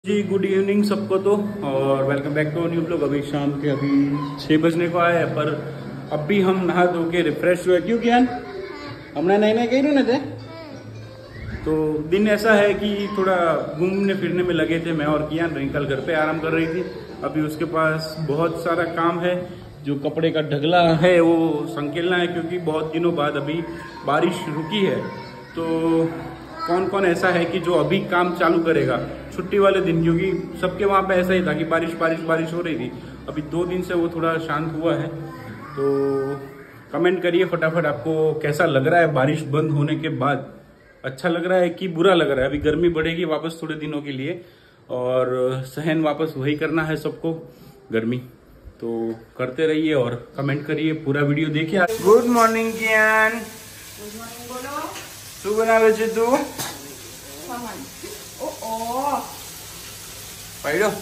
जी good evening सबको। तो और welcome back to new blog. अभी शाम के 6 बजने को आए हैं, पर अभी हम नहा धो के रिफ्रेश हुए। क्यों कियान हमने नहीं कही ना थे। तो दिन ऐसा है कि थोड़ा घूमने फिरने में लगे थे मैं और कियान। रिंकल घर पे आराम कर रही थी। अभी उसके पास बहुत सारा काम है। जो कपड़े का ढगला है वो संकेलना है, क्योंकि बहुत दिनों बाद अभी बारिश रुकी है। तो कौन कौन ऐसा है कि जो अभी काम चालू करेगा छुट्टी वाले दिन, क्योंकि सबके वहाँ पे ऐसा ही था कि बारिश बारिश बारिश हो रही थी। अभी 2 दिन से वो थोड़ा शांत हुआ है। तो कमेंट करिए फटाफट, आपको कैसा लग रहा है बारिश बंद होने के बाद। अच्छा लग रहा है कि बुरा लग रहा है? अभी गर्मी बढ़ेगी वापस थोड़े दिनों के लिए, और सहन वापस वही करना है सबको, गर्मी। तो करते रहिए और कमेंट करिए, पूरा वीडियो देखिए। Good morning Kiyan. Good morning बोलो। શું બનાવે છે તું? ખમણ। ઓ પાડ્યો।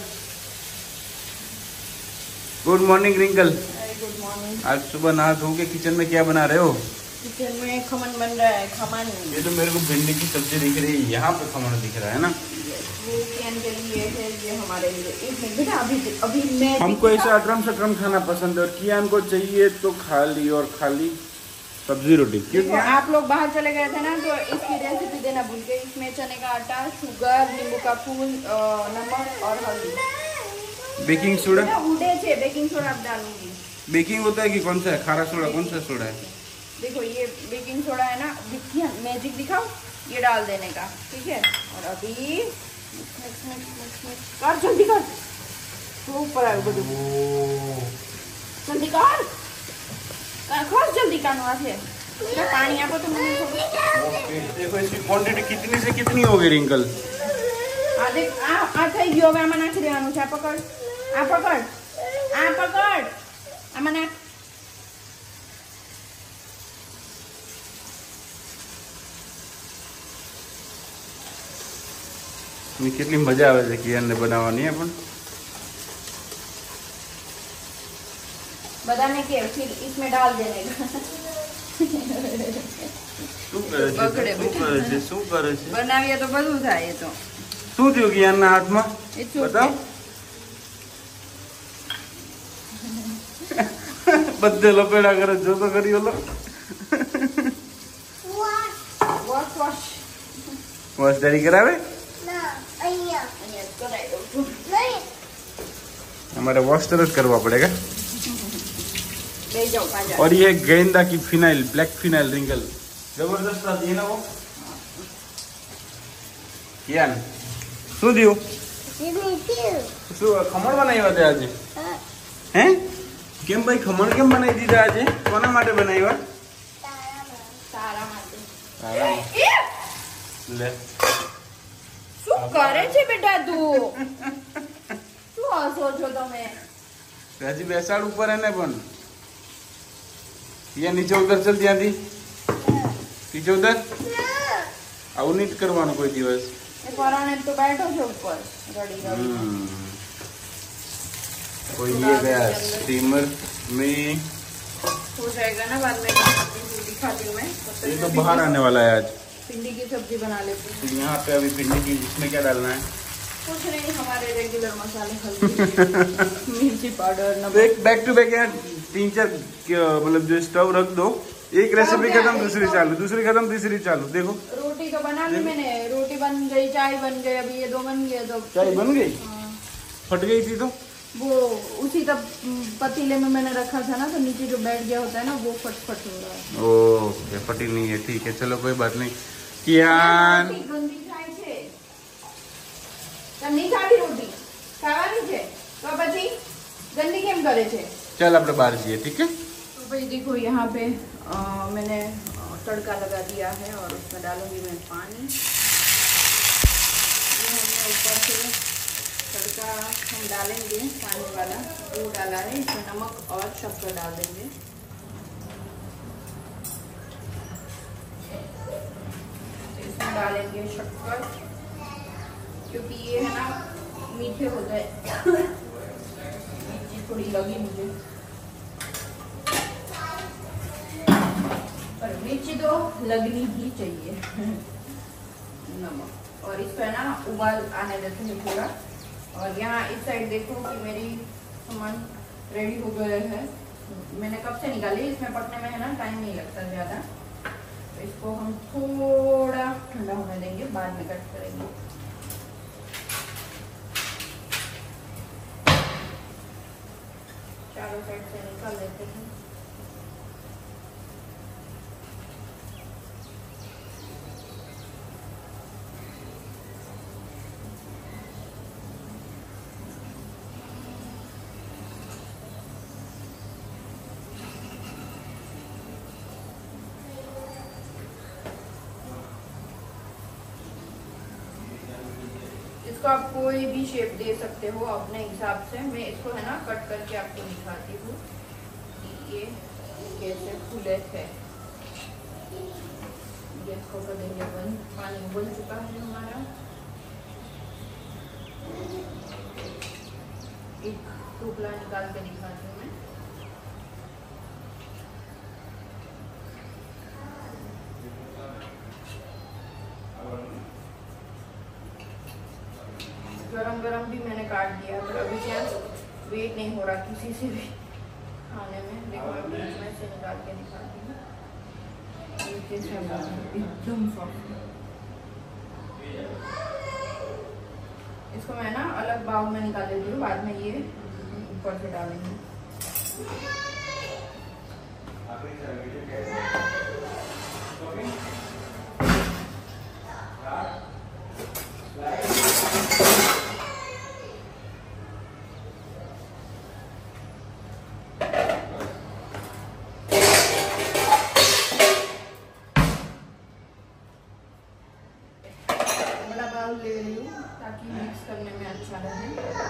Good morning Rinkal. Good morning. आज सुबह नहा धो के किचन में क्या बना रहे हो? किचन में खमन बन रहा है। खमन, ये तो मेरे को भिंडी की सब्जी दिख रही है, यहाँ पे खमन दिख रहा है ना। वो कियान के लिए है, ये हमारे लिए। एक मिनट बेटा, अभी मैं हमको ऐसा अटरम सटरम खाना पसंद है, और कियान को चाहिए तो खाली और खाली सब्जी रोटी। देखो, आप लोग बाहर चले गए थे ना, तो इसकी रेसिपी देना भूल गए। इसमें चने का आटा, शुगर, नींबू का फूल, नमक और हल्दी। बेकिंग सोडा, उड़े थे बेकिंग सोडा आप डालूंगी। बेकिंग होता है कि कौन सा है? खारा सोडा कौन सा सोडा है? देखो ये बेकिंग सोडा है ना, मैजिक दिखाओ, ये डाल देने का, ठीक है। और अभी कर, जल्दी कर, तो ऊपर आए जल्दी कर, खोल जल्दी कानवा से पानी आपको। तो देखो इसकी क्वांटिटी कितनी से कितनी होगी रिंकल? योगा में नाखी देवानुं छे। पकड़, आ पकड़, आ पकड़, आमां नाख। કેટલી મજા આવે છે કિયાનને બનાવવાની હે। પણ बताने के फिर इसमें डाल देने का। શું કરે છે? શું કરે છે? बनावीए तो બધું થાય। ये तो શું થયું કિયાનના હાથમાં? બતાવ। બધે લપેડા કરે, જો તો કરી ઓલો। वॉश वॉश વોશ ડેડી કરાવે? हमारे वॉश तरह करवा पड़ेगा। ले जाओ पाजा। और ये गेंदा की फिनाइल, ब्लैक फिनाइल रिंकल जबरदस्त आती है ना वो। कियान શું થયું? શું ખમણ બનાવ્યા તે આજે? હે કેમ ભાઈ ખમણ કેમ બનાવી દીધા આજે? કોના માટે બનાવ્યા? તારા માટે। તારા લે શું કરે છે બેટા તું? શું હસો છો તમે? હજી બેસાડ ઉપર એને પણ। યા નીચે ઉતર, ચલ ત્યાંથી નીચે ઉતર। આવું નહીં કરવાનું કોઈ દિવસ। એ પરાણે તો બેઠો છે ઉપર રડી રડી। कोई ये गया स्टीमर में, हो जाएगा ना बाद में। दिखाती हूँ मैं। ये तो बाहर आने वाला है आज। भिंडी की सब्जी बना लेती हूँ। यहाँ पे अभी भिंडी की, इसमें क्या डालना है? कुछ नहीं, हमारे रेगुलर मसाले, हल्दी, मिर्ची पाउडर, नमक। एक बैक टू बैक यार 3-4 मतलब जो स्टव रख दो, एक रेसिपी खत्म दूसरी चालू, दूसरी खत्म तीसरी चालू। देखो रोटी तो बना ली मैंने, रोटी बन गई, चाय बन गई, अभी ये 2 बन गए। तो चाय बन गई? फट गई थी तो वो उसी तब पतीले में मैंने रखा था ना, तो नीचे जो बैठ गया होता है ना, वो फट हो रहा है। ओके, फटी नहीं है, ठीक है, चलो कोई बात नहीं। कियान गंदी થાય છે, તમને ખાવી રોટી ખાવાની છે તો પછી ગંદી કેમ કરે છે? चल अपने बाहर जाइए, ठीक है। तो भाई देखो यहाँ पे मैंने तड़का लगा दिया है, और उसमें डालूंगी मैं पानी। ये हमने ऊपर से तड़का हम डालेंगे पानी वाला, वो डाला है। इसमें नमक और शक्कर डाल देंगे। इसमें डालेंगे शक्कर, क्योंकि ये है ना मीठे हो गए। थोड़ी लगी मुझे, पर मिर्ची तो लगनी ही चाहिए। नमक, और इसको है ना उबाल आने देते हैं थोड़ा। और यहाँ इस साइड देखो कि मेरी सामान रेडी हो गए हैं। मैंने कब से निकाली, इसमें पकने में है ना टाइम नहीं लगता ज़्यादा। तो इसको हम थोड़ा ठंडा होने देंगे, बाद में कट करेंगे। चारों साइड से निकाल लेते हैं। इसको आप कोई भी शेप दे सकते हो अपने हिसाब से। मैं इसको है ना कट करके आपको दिखाती हूँ कि ये कैसे खुले थे। गैस को कर देंगे बंद, पानी उबल चुका है हमारा। एक टुकड़ा निकाल के दिखाती हूँ मैं। गरम गरम भी मैंने काट दिया, पर अभी क्या वेट नहीं हो रहा किसी से भी खाने में। देखो मैं बीच में से निकाल के दिखाती हूँ, एकदम सॉफ्ट। इसको मैं ना अलग बाउल में निकाल देती हूँ, बाद में ये ऊपर से डालेंगे। ले रही हूँ ताकि मिक्स करने में अच्छा रहे।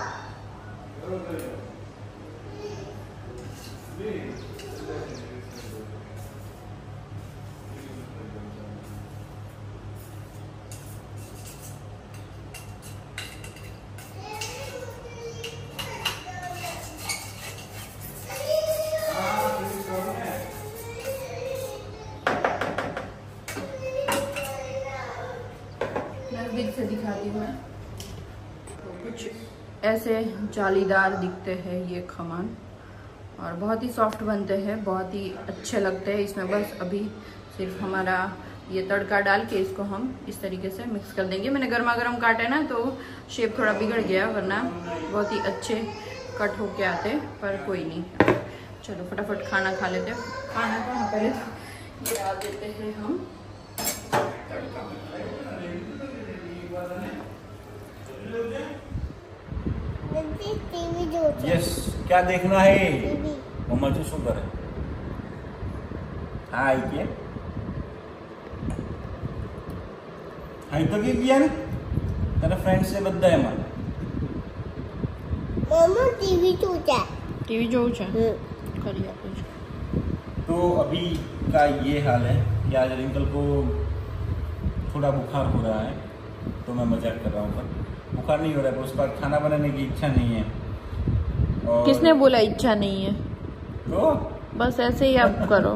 नजदीक से दिखाती हूँ मैं। तो कुछ ऐसे जालीदार दिखते हैं ये खमन, और बहुत ही सॉफ्ट बनते हैं, बहुत ही अच्छे लगते हैं। इसमें बस अभी सिर्फ हमारा ये तड़का डाल के इसको हम इस तरीके से मिक्स कर देंगे। मैंने गर्मा गर्म काटे ना तो शेप थोड़ा बिगड़ गया, वरना बहुत ही अच्छे कट होके आते, पर कोई नहीं। चलो फटाफट खाना खा लेते हैं। खाना को पहले तो ये डाल देते हैं हम तड़का। यस, क्या देखना है मम्मा जो शू करे? हाँ के हाँ तो किया ने तेरा फ्रेंड से बद्दा है मां मम्मा टीवी जो करिए। तो अभी का ये हाल है कि आज रिंकल को थोड़ा बुखार हो रहा है, तो मैं मजाक कर रहा हूँ, पर बुखार नहीं हो रहा है, उसका खाना बनाने की इच्छा नहीं है। और किसने बोला इच्छा नहीं है? तो बस ऐसे ही आप करो।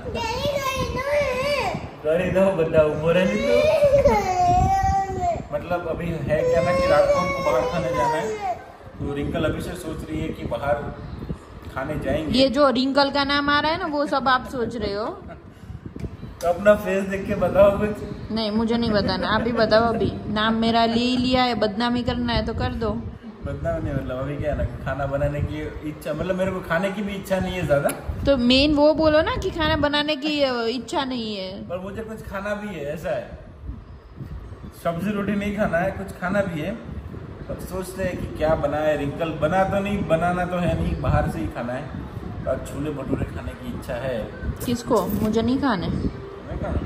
कर दो बताओ मोरे नहीं तो मतलब अभी है क्या ना कि रात को हमको बाहर खाने जाना है, तो रिंकल अभी से सोच रही है कि बाहर खाने जाएंगे। ये जो रिंकल का नाम आ रहा है ना, वो सब आप सोच रहे हो। तो अपना फेस देख के बताओ कुछ। नहीं, मुझे नहीं बताना, आप ही बताओ। अभी नाम मेरा ले लिया है, बदनामी करना है तो कर दो। बदनामी नहीं, मतलब अभी क्या है ना, खाना बनाने की इच्छा, मतलब मेरे को खाने की भी इच्छा नहीं है ज्यादा। तो मेन वो बोलो ना कि खाना बनाने की इच्छा नहीं है। पर मुझे कुछ खाना भी है, ऐसा है, सब्जी रोटी नहीं खाना है, कुछ खाना भी है। पर सोचते हैं कि क्या बनाए। रिंकल बना तो नहीं, बनाना तो है नहीं, बाहर से ही खाना है। और छोले भटूरे खाने की इच्छा है। किसको? मुझे नहीं खाने। नहीं खाना,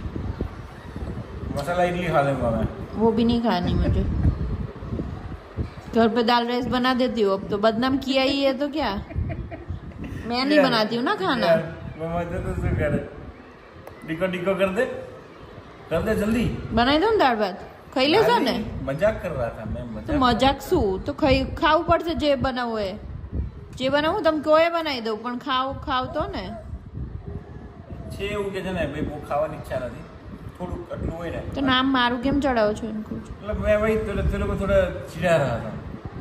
मसाला इडली खा लूंगा मैं। वो भी नहीं खानी मुझे। घर पे दाल राइस बना देती हूँ, अब तो बदनाम किया ही है तो क्या। मैं नहीं बनाती हूँ ना खाना। डिको डिको कर दे जल्दी। बनाई दो दाल भात खाई ले जाने। मजाक कर रहा था मैं। तो मजाक शू तो खाऊ પડશે જે બનાવું એ જે બનાવું તમે કોઈ બનાવી દઉં, પણ ખાવ તો ને છે એવું કે છે ને ભાઈ બહુ ખાવાની ઈચ્છા નથી, થોડું આટલું હોય ને તો નામ મારું કેમ ચડાવો છો? मतलब मैं वही तो लोग को थोड़ा चिढ़ा रहा था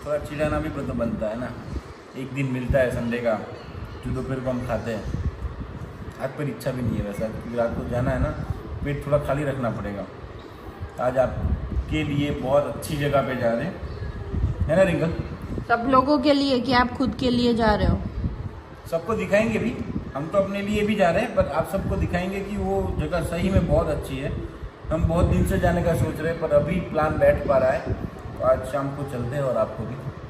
थोड़ा चिड़ाना भी तो बनता है ना। एक दिन मिलता है संडे का जो दोपहर को हम खाते हैं। आज पर इच्छा भी नहीं है वैसा, क्योंकि रात को जाना है ना, पेट थोड़ा खाली रखना पड़ेगा। आज आपके लिए बहुत अच्छी जगह पे जा रहे हैं, है ना रिंकल? सब लोगों के लिए कि आप खुद के लिए जा रहे हो? सबको दिखाएंगे भी, हम तो अपने लिए भी जा रहे हैं, पर आप सबको दिखाएंगे कि वो जगह सही में बहुत अच्छी है। हम बहुत दिन से जाने का सोच रहे हैं, पर अभी प्लान बैठ पा रहा है, तो आज शाम को चलते हैं और आपको भी